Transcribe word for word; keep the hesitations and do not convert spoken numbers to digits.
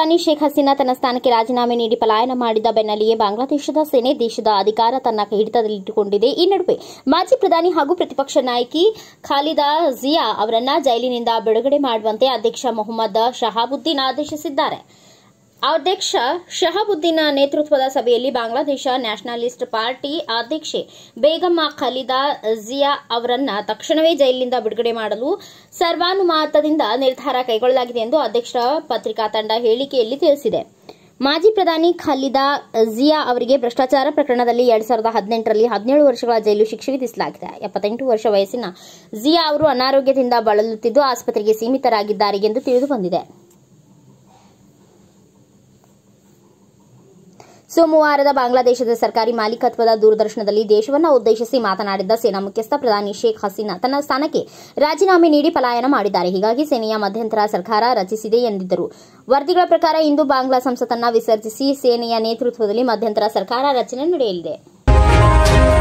ಪ್ರಧಾನಿ ಶೇಖ್ ಹಸೀನಾ ತನ್ನ ಸ್ಥಾನಕ್ಕೆ ರಾಜೀನಾಮೆ ನೀಡಿ ಪಲಾಯನ ಮಾಡಿದ ಬೆನ್ನಲ್ಲಿಯೇ ಬಾಂಗ್ಲಾದೇಶದ ಸೇನೆ ದೇಶದ ಅಧಿಕಾರ ತನ್ನ ಹಿಡಿತದಲ್ಲಿಟ್ಟುಕೊಂಡಿದೆ. ಈ ನಡುವೆ ಮಾಜಿ ಪ್ರಧಾನಿ ಹಾಗೂ ಪ್ರತಿಪಕ್ಷ ನಾಯಕಿ ಖಾಲಿದಾ ಜಿಯಾ ಅವರನ್ನ ಜೈಲಿನಿಂದ ಬಿಡುಗಡೆ ಮಾಡುವಂತೆ ಅಧ್ಯಕ್ಷ ಮೊಹಮ್ಮದ್ ಶಹಾಬುದ್ದೀನ್ ಆದೇಶಿಸಿದ್ದಾರೆ. ಅಧ್ಯಕ್ಷ ಶಹಾಬುದ್ದೀನ್ ನೇತೃತ್ವದ ಸಭೆಯಲ್ಲಿ ಬಾಂಗ್ಲಾದೇಶ ನ್ಯಾಷನಲಿಸ್ಟ್ ಪಾರ್ಟಿ ಅಧ್ಯಕ್ಷೆ ಬೇಗಂ ಖಾಲಿದಾ ಜಿಯಾ ಅವರನ್ನ ತಕ್ಷಣವೇ ಜೈಲಿನಿಂದ ಬಿಡುಗಡೆ ಮಾಡಲು ಸರ್ವಾನುಮತದಿಂದ ನಿರ್ಧಾರ ಕೈಗೊಳ್ಳಲಾಗಿದೆ ಎಂದು ಅಧ್ಯಕ್ಷರ ಪತ್ರಿಕಾ ತಂಡ ಹೇಳಿಕೆಯಲ್ಲಿ ತಿಳಿಸಿದೆ. ಮಾಜಿ ಪ್ರಧಾನಿ ಖಾಲಿದಾ ಜಿಯಾ ಅವರಿಗೆ ಭ್ರಷ್ಟಾಚಾರ ಪ್ರಕರಣದಲ್ಲಿ ಎರಡ್ ಸಾವಿರದ ಹದಿನೆಂಟರಲ್ಲಿ ಹದಿನೇಳು ವರ್ಷಗಳ ಜೈಲು ಶಿಕ್ಷೆ ವಿಧಿಸಲಾಗಿದೆ. ಎಪ್ಪತ್ತೆಂಟು ವರ್ಷ ವಯಸ್ಸಿನ ಜಿಯಾ ಅವರು ಅನಾರೋಗ್ಯದಿಂದ ಬಳಲುತ್ತಿದ್ದು ಆಸ್ಪತ್ರೆಗೆ ಸೀಮಿತರಾಗಿದ್ದಾರೆ ಎಂದು ತಿಳಿದು ಬಂದಿದೆ. ಸೋಮವಾರದ ಬಾಂಗ್ಲಾದೇಶದ ಸರ್ಕಾರಿ ಮಾಲೀಕತ್ವದ ದೂರದರ್ಶನದಲ್ಲಿ ದೇಶವನ್ನು ಉದ್ದೇಶಿಸಿ ಮಾತನಾಡಿದ್ದ ಸೇನಾ ಮುಖ್ಯಸ್ಥ ಪ್ರಧಾನಿ ಶೇಖ್ ಹಸೀನಾ ತನ್ನ ಸ್ಥಾನಕ್ಕೆ ರಾಜೀನಾಮೆ ನೀಡಿ ಪಲಾಯನ ಮಾಡಿದ್ದಾರೆ. ಹೀಗಾಗಿ ಸೇನೆಯ ಮಧ್ಯಂತರ ಸರ್ಕಾರ ರಚಿಸಿದೆ ಎಂದಿದ್ದರು. ವರದಿಗಳ ಪ್ರಕಾರ ಇಂದು ಬಾಂಗ್ಲಾ ಸಂಸತ್ತನ್ನು ವಿಸರ್ಜಿಸಿ ಸೇನೆಯ ನೇತೃತ್ವದಲ್ಲಿ ಮಧ್ಯಂತರ ಸರ್ಕಾರ ರಚನೆ ನಡೆಯಲಿದೆ.